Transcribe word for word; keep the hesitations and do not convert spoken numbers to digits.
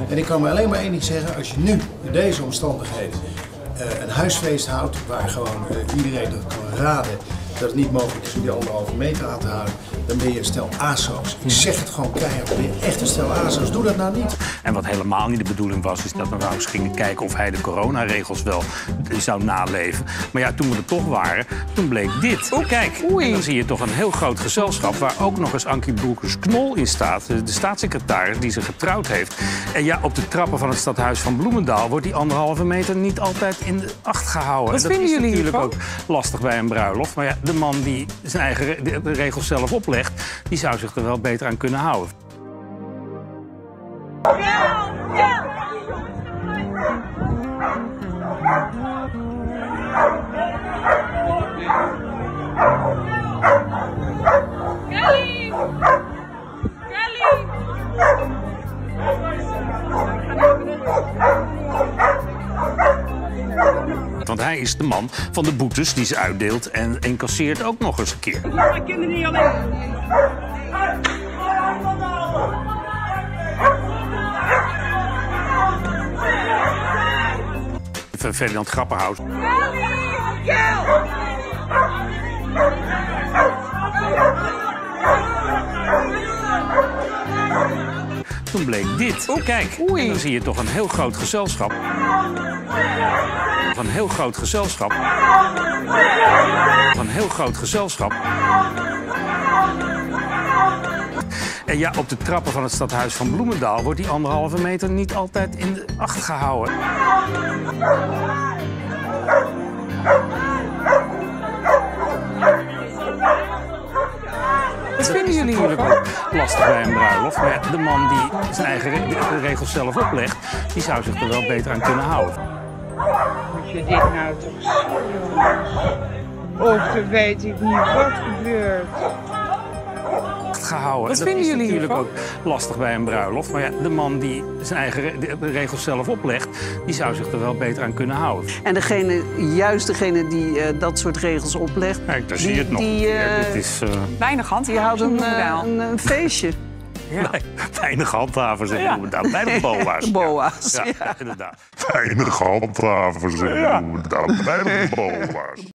En ik kan me alleen maar één ding zeggen, als je nu in deze omstandigheden uh, een huisfeest houdt waar gewoon uh, iedereen dat kan raden dat het niet mogelijk is om die anderhalve meter aan te houden, dan ben je een stel aso's. Ik zeg het gewoon keihard, dan ben je echt een stel aso's. Doe dat nou niet. En wat helemaal niet de bedoeling was, is dat we nou eens gingen kijken of hij de coronaregels wel zou naleven. Maar ja, toen we er toch waren, toen bleek dit. Oh, kijk, Oei. En dan zie je toch een heel groot gezelschap waar ook nog eens Ankie Broekers-Knol in staat. De staatssecretaris die ze getrouwd heeft. En ja, op de trappen van het stadhuis van Bloemendaal wordt die anderhalve meter niet altijd in de acht gehouden. Wat dat vinden is jullie natuurlijk hiervan? ook lastig bij een bruiloft. Maar ja, de man die zijn eigen re de regels zelf oplegt, die zou zich er wel beter aan kunnen houden. Kelly! Kelly! Want hij is de man van de boetes die ze uitdeelt en incasseert ook nog eens een keer. Ik laat mijn kinderen niet alleen. Ferdinand Grapperhaus. Toen bleek dit. Oh, kijk, Oei. En dan zie je toch een heel groot gezelschap. Een heel groot gezelschap. Een heel groot gezelschap. En ja, op de trappen van het stadhuis van Bloemendaal wordt die anderhalve meter niet altijd in de acht gehouden. Wat vinden jullie natuurlijk hiervan? ook lastig bij een bruiloft. Maar ja, de man die zijn eigen re regels zelf oplegt, die zou zich er wel beter aan kunnen houden. Moet je dit nou toch zien, jongens? Of dan weet ik niet wat gebeurt. Gehouden. Wat dat vinden is jullie natuurlijk hiervan? ook lastig bij een bruiloft. Maar ja, de man die zijn eigen re de regels zelf oplegt, die zou zich er wel beter aan kunnen houden. En degene, juist degene die uh, dat soort regels oplegt, Kijk, daar die, zie je het nog. die, uh, ja, dit is, uh... Weinig hand. die houdt een, uh, een, een feestje. Ja. Weinig handhavers en ja. inderdaad. Bij de boa's. Boa's, ja. ja. Ja, inderdaad. Weinig handhavers en inderdaad. Bij de boa's.